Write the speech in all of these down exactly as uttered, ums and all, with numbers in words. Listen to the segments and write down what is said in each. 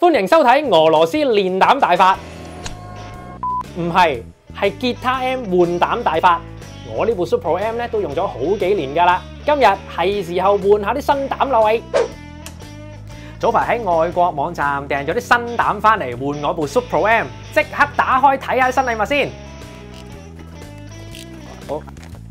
歡迎收睇俄羅斯練膽大法，唔係，係吉他 M 換膽大法。我呢部 Super M 咧都用咗好幾年㗎啦，今日係時候換下啲新膽啦喂！早排喺外國網站訂咗啲新膽翻嚟換我部 Super M， 即刻打開睇下新禮物先。好，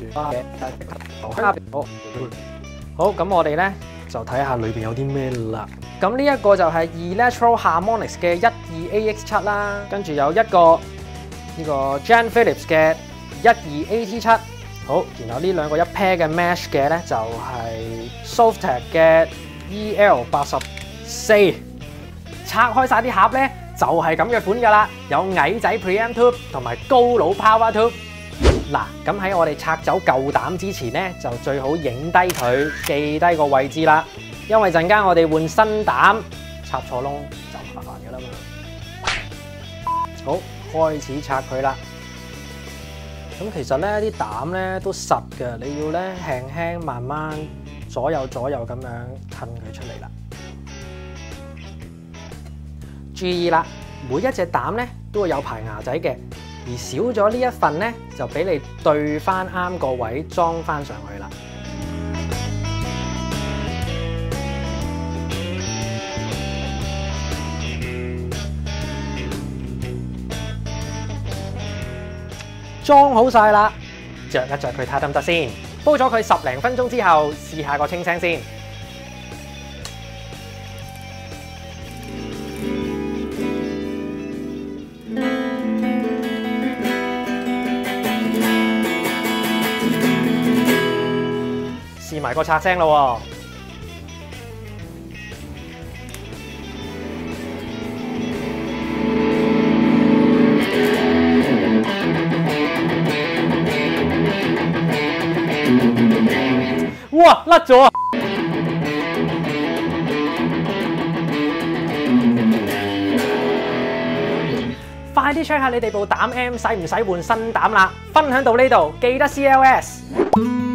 好，好，咁我哋咧就睇下裏邊有啲咩啦。咁呢一個就係 Electro Harmonix 嘅一二 A X 七啦，跟住有一個呢個 Jan Phillips 嘅一二 A T 七。好，然後呢兩個一 pair 嘅 Mesh 嘅咧就係 Softec 嘅 E L 八十四。拆開晒啲盒咧就係咁嘅款噶啦，有矮仔 Preamp Tube 同埋高佬 Power Tube。嗱，咁喺我哋拆走舊膽之前咧，就最好影低佢，記低個位置啦。因為陣間我哋換新膽，插錯窿就麻煩噶啦嘛。好，開始拆佢啦。咁其實咧啲膽咧都實嘅，你要咧輕輕慢慢左右左右咁樣褪佢出嚟啦。注意啦，每一隻膽咧都會有排牙仔嘅，而少咗呢一份咧就俾你對翻啱個位裝翻上去啦。裝好晒啦，着一着佢睇下得唔得先。煲咗佢十零分鐘之後，試下個清聲先。試埋個拆聲咯喎。哇！甩咗啊！快啲 check 下你哋部膽 M 使唔使換新膽啦！分享到呢度，記得 C L S。